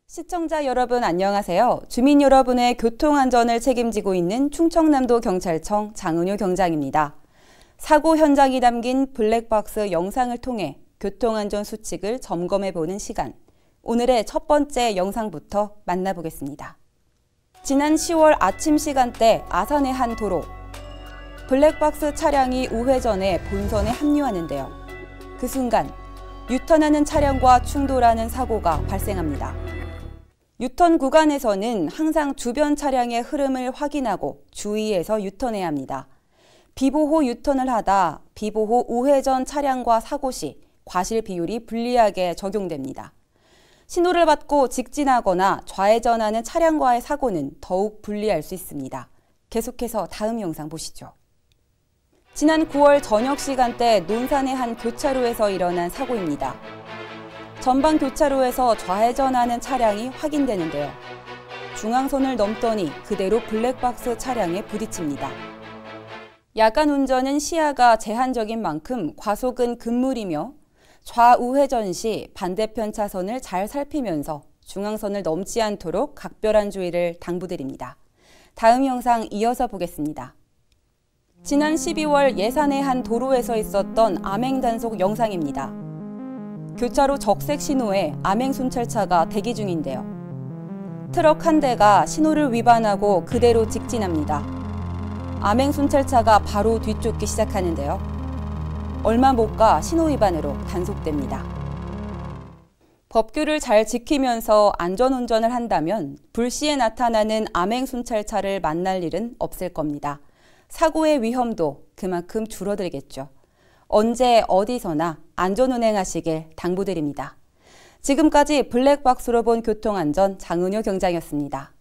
시청자 여러분 안녕하세요. 주민 여러분의 교통안전을 책임지고 있는 충청남도 경찰청 장은효 경장입니다. 사고 현장이 담긴 블랙박스 영상을 통해 교통안전 수칙을 점검해보는 시간. 오늘의 첫 번째 영상부터 만나보겠습니다. 지난 10월 아침 시간대 아산의 한 도로. 블랙박스 차량이 우회전해 본선에 합류하는데요. 그 순간 유턴하는 차량과 충돌하는 사고가 발생합니다. 유턴 구간에서는 항상 주변 차량의 흐름을 확인하고 주의해서 유턴해야 합니다. 비보호 유턴을 하다 비보호 우회전 차량과 사고 시 과실 비율이 불리하게 적용됩니다. 신호를 받고 직진하거나 좌회전하는 차량과의 사고는 더욱 불리할 수 있습니다. 계속해서 다음 영상 보시죠. 지난 9월 저녁 시간대 논산의 한 교차로에서 일어난 사고입니다. 전방 교차로에서 좌회전하는 차량이 확인되는데요. 중앙선을 넘더니 그대로 블랙박스 차량에 부딪힙니다. 야간 운전은 시야가 제한적인 만큼 과속은 금물이며 좌우회전 시 반대편 차선을 잘 살피면서 중앙선을 넘지 않도록 각별한 주의를 당부드립니다. 다음 영상 이어서 보겠습니다. 지난 12월 예산의 한 도로에서 있었던 암행단속 영상입니다. 교차로 적색 신호에 암행순찰차가 대기 중인데요. 트럭 한 대가 신호를 위반하고 그대로 직진합니다. 암행순찰차가 바로 뒤쫓기 시작하는데요. 얼마 못 가 신호 위반으로 단속됩니다. 법규를 잘 지키면서 안전운전을 한다면 불시에 나타나는 암행순찰차를 만날 일은 없을 겁니다. 사고의 위험도 그만큼 줄어들겠죠. 언제 어디서나 안전운행하시길 당부드립니다. 지금까지 블랙박스로 본 교통안전 장은효 경장이었습니다.